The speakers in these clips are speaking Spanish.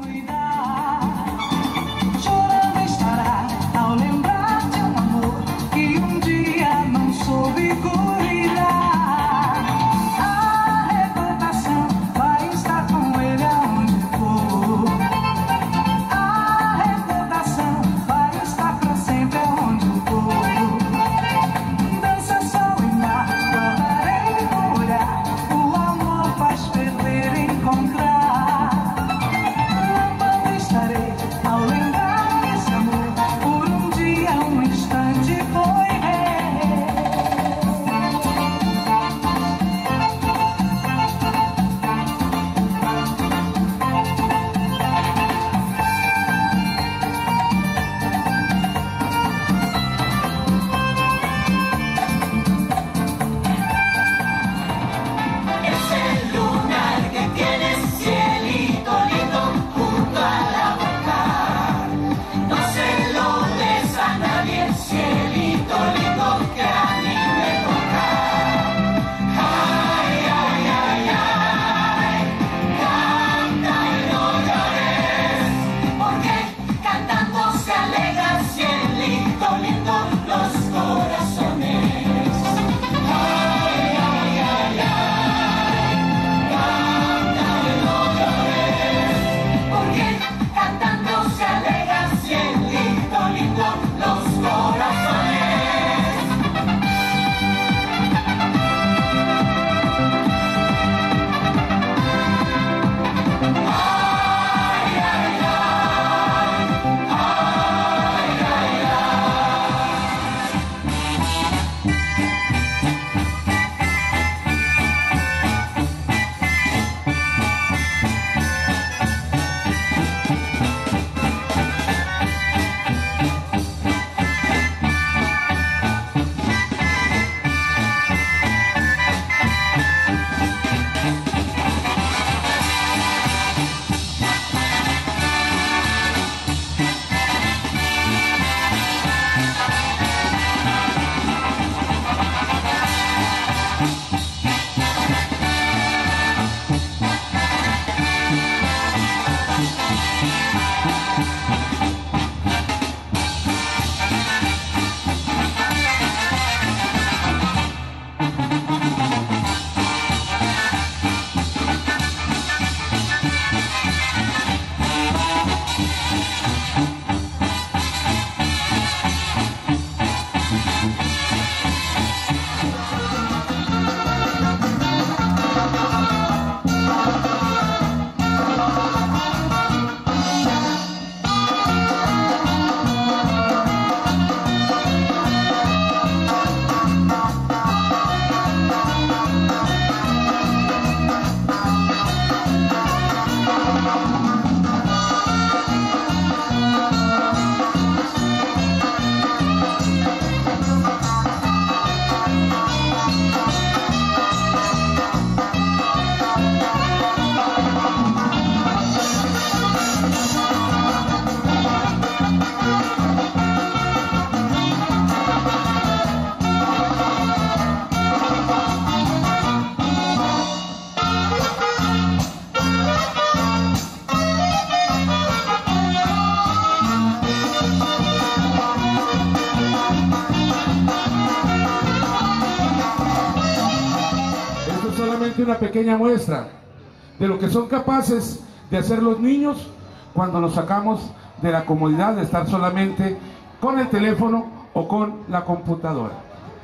Una pequeña muestra de lo que son capaces de hacer los niños cuando los sacamos de la comodidad de estar solamente con el teléfono o con la computadora,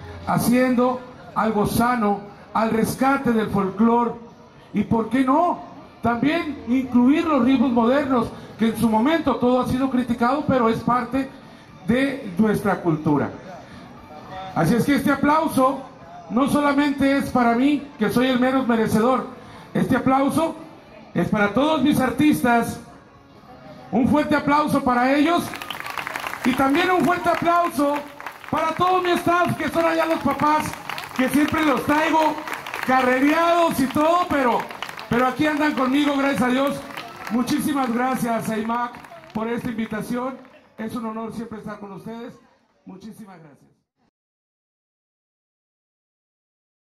haciendo algo sano al rescate del folclore y, ¿por qué no?, también incluir los ritmos modernos, que en su momento todo ha sido criticado, pero es parte de nuestra cultura. Así es que este aplauso no solamente es para mí, que soy el menos merecedor. Este aplauso es para todos mis artistas. Un fuerte aplauso para ellos. Y también un fuerte aplauso para todo mi staff, que son allá los papás, que siempre los traigo carrereados y todo, pero aquí andan conmigo, gracias a Dios. Muchísimas gracias, AIMAC, por esta invitación. Es un honor siempre estar con ustedes. Muchísimas gracias.